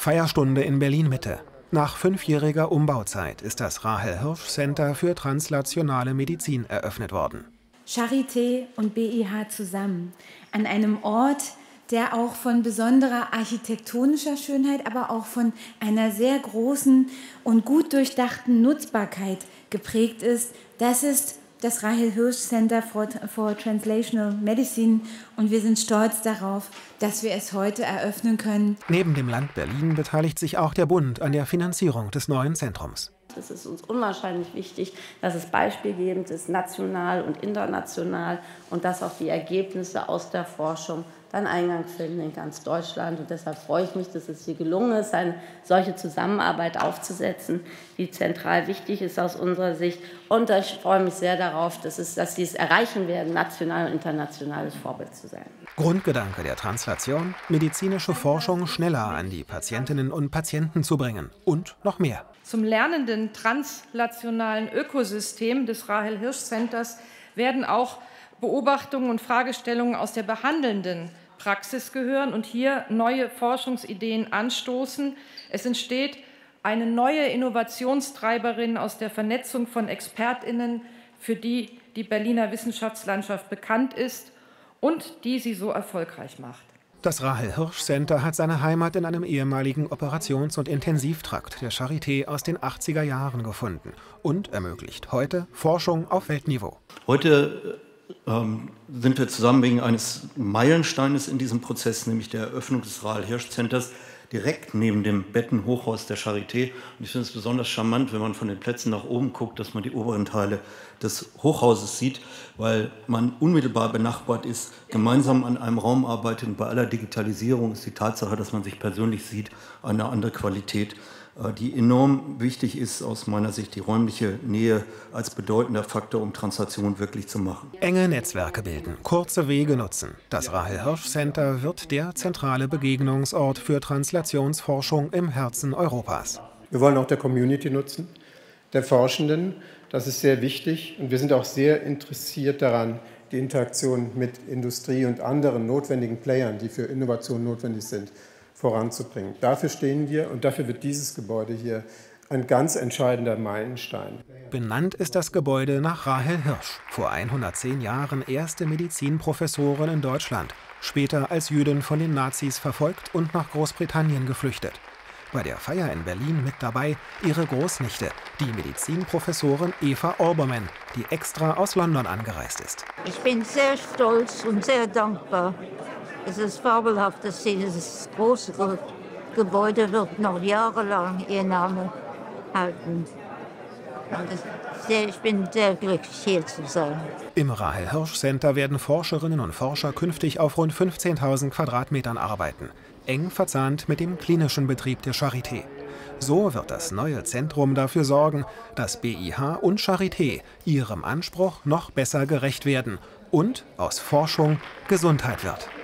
Feierstunde in Berlin-Mitte. Nach 5-jähriger Umbauzeit ist das Rahel-Hirsch-Center für translationale Medizin eröffnet worden. Charité und BIH zusammen, an einem Ort, der auch von besonderer architektonischer Schönheit, aber auch von einer sehr großen und gut durchdachten Nutzbarkeit geprägt ist. Das ist das Rahel-Hirsch Center for Translational Medicine und wir sind stolz darauf, dass wir es heute eröffnen können. Neben dem Land Berlin beteiligt sich auch der Bund an der Finanzierung des neuen Zentrums. Es ist uns unwahrscheinlich wichtig, dass es beispielgebend ist, national und international, und dass auch die Ergebnisse aus der Forschung dann Eingang finden in ganz Deutschland. Und deshalb freue ich mich, dass es hier gelungen ist, eine solche Zusammenarbeit aufzusetzen, die zentral wichtig ist aus unserer Sicht. Und ich freue mich sehr darauf, dass Sie es erreichen werden, national und internationales Vorbild zu sein. Grundgedanke der Translation: medizinische Forschung schneller an die Patientinnen und Patienten zu bringen und noch mehr. Zum lernenden translationalen Ökosystem des Rahel-Hirsch-Centers werden auch Beobachtungen und Fragestellungen aus der behandelnden Praxis gehören und hier neue Forschungsideen anstoßen. Es entsteht eine neue Innovationstreiberin aus der Vernetzung von ExpertInnen, für die die Berliner Wissenschaftslandschaft bekannt ist und die sie so erfolgreich macht. Das Rahel-Hirsch-Center hat seine Heimat in einem ehemaligen Operations- und Intensivtrakt der Charité aus den 80er Jahren gefunden und ermöglicht heute Forschung auf Weltniveau. Heute sind wir zusammen wegen eines Meilensteines in diesem Prozess, nämlich der Eröffnung des Rahel-Hirsch-Centers, direkt neben dem Bettenhochhaus der Charité. Und ich finde es besonders charmant, wenn man von den Plätzen nach oben guckt, dass man die oberen Teile des Hochhauses sieht, weil man unmittelbar benachbart ist, gemeinsam an einem Raum arbeitet. Und bei aller Digitalisierung ist die Tatsache, dass man sich persönlich sieht, eine andere Qualität, die enorm wichtig ist, aus meiner Sicht, die räumliche Nähe als bedeutender Faktor, um Translation wirklich zu machen. Enge Netzwerke bilden, kurze Wege nutzen. Das Rahel-Hirsch-Center wird der zentrale Begegnungsort für Translationsforschung im Herzen Europas. Wir wollen auch der Community nutzen, der Forschenden. Das ist sehr wichtig und wir sind auch sehr interessiert daran, die Interaktion mit Industrie und anderen notwendigen Playern, die für Innovation notwendig sind, voranzubringen. Dafür stehen wir und dafür wird dieses Gebäude hier ein ganz entscheidender Meilenstein. Benannt ist das Gebäude nach Rahel Hirsch, vor 110 Jahren erste Medizinprofessorin in Deutschland, später als Jüdin von den Nazis verfolgt und nach Großbritannien geflüchtet. Bei der Feier in Berlin mit dabei ihre Großnichte, die Medizinprofessorin Eva Olbermann, die extra aus London angereist ist. Ich bin sehr stolz und sehr dankbar. Es ist fabelhaft, dass dieses große Gebäude wird noch jahrelang ihren Namen halten. Ich bin sehr glücklich, hier zu sein. Im Rahel-Hirsch-Center werden Forscherinnen und Forscher künftig auf rund 15.000 Quadratmetern arbeiten, eng verzahnt mit dem klinischen Betrieb der Charité. So wird das neue Zentrum dafür sorgen, dass BIH und Charité ihrem Anspruch noch besser gerecht werden und aus Forschung Gesundheit wird.